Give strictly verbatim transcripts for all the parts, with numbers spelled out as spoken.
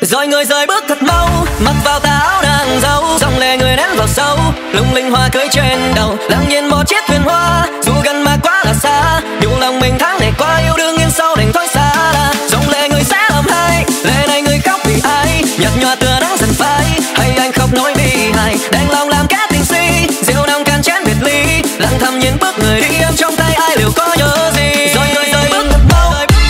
Rồi người rời bước thật mau, mặc vào tà áo nàng dâu, dòng lệ người nén vào sâu, lung linh hoa cưới trên đầu, lặng nhìn một chiếc thuyền hoa. Dù gần mà quá là xa, nhủ lòng mình tháng này qua yêu đương yên sau đành thôi xa. Dòng lệ người sẽ làm hai, lệ này người khóc vì ai, nhạt nhòa tựa nắng dần phai, hay anh khóc nỗi bi hài, đành lòng làm kẻ tình si, rượu nồng can chén biệt ly, lặng thầm nhìn bước người đi em trong tay ai liệu có nhớ gì. Rồi người rời bước thật mau.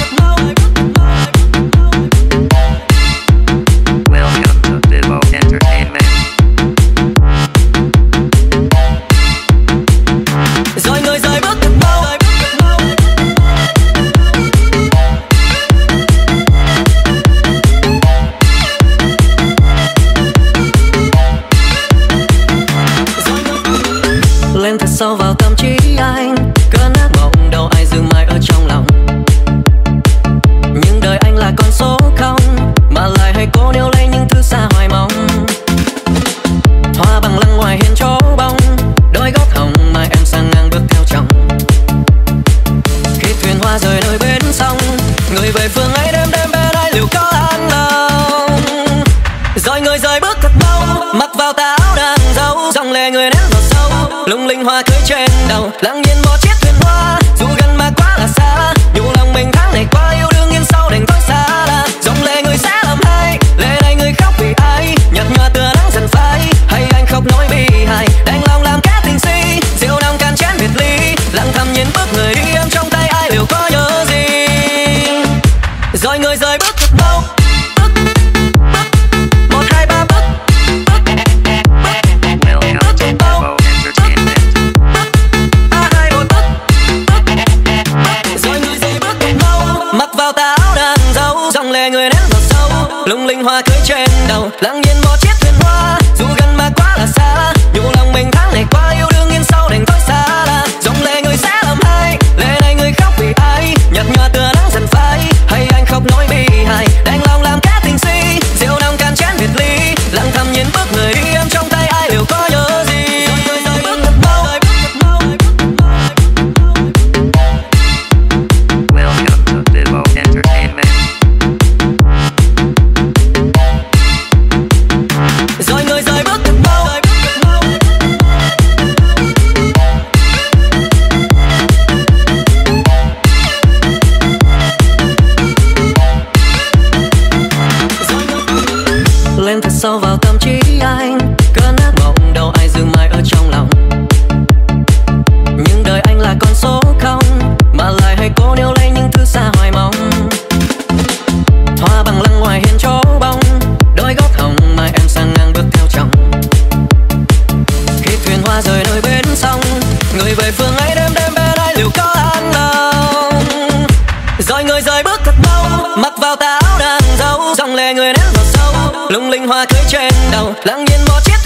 Rồi người rời bước thật mau. Lên thật sâu vào tâm trí anh, cơn ác mộng đâu ai giữ mãi ở trong lòng. Nhưng đời anh là con số không, mà lại hay cố níu lấy những thứ xa hoài mong. Hoa bằng lăng ngoài hiên chỗ bóng, đôi gót hồng mà em sang ngang bước theo chồng. Khi thuyền hoa rời nơi bến sông, người về phương ấy đêm đêm bên ai liệu có an lòng. Rồi người rời bước thật mau, mặc vào tà áo nàng dâu, dòng lệ người nén vào sâu, lung linh hoa cưới trên đầu, lặng nhìn một chiếc thuyền hoa. Dù gần mà quá là xa, nhủ lòng mình tháng này qua yêu đương yên sau đành thôi xa. Dòng lệ người sẽ làm hai, lệ này người khóc vì ai, nhạt nhòa tựa nắng dần phai, hay anh khóc nỗi bi hài, đành lòng làm kẻ tình si, rượu nồng can chén biệt ly, lặng thầm nhìn bước người đi em trong tay ai liệu có nhớ gì. Rồi người rời bước thật mau, một hai ba bước, mặc vào tà áo nàng dâu, dòng lệ người nén vào sâu, lung linh hoa cưới trên đầu, lặng nhìn một chiếc thuyền hoa. Dù gần mà quá là xa, nhủ lòng mình tháng này qua yêu đương yên sau đành thôi xa. Dòng lệ người sẽ làm hai, lệ này người khóc vì ai, nhạt nhòa tựa nắng dần phai, hay anh khóc nỗi bi hài, đành lòng làm kẻ tình si, rượu nồng can chén biệt ly, lặng thầm nhìn bước người đi em trong tay ai liệu có nhớ gì. Rồi người rời bước thật mau. Lên thật sâu vào tâm trí anh, cơn ác mộng đâu ai giữ mãi ở trong lòng. Nhưng đời anh là con số không, mà lại hay cố níu lấy những thứ xa hoài mong. Hoa bằng lăng ngoài hiên chỗ bóng, đôi gót hồng mà em sang ngang bước theo chồng. Khi thuyền hoa rời nơi bến sông, người về phương ấy đêm đêm bên ai liệu có an lòng. Rồi người rời bước thật mau, mặc vào tà áo nàng dâu, dòng lệ người nén vào sâu, lung linh hoa cưới trên đầu, lặng nhìn một chiếc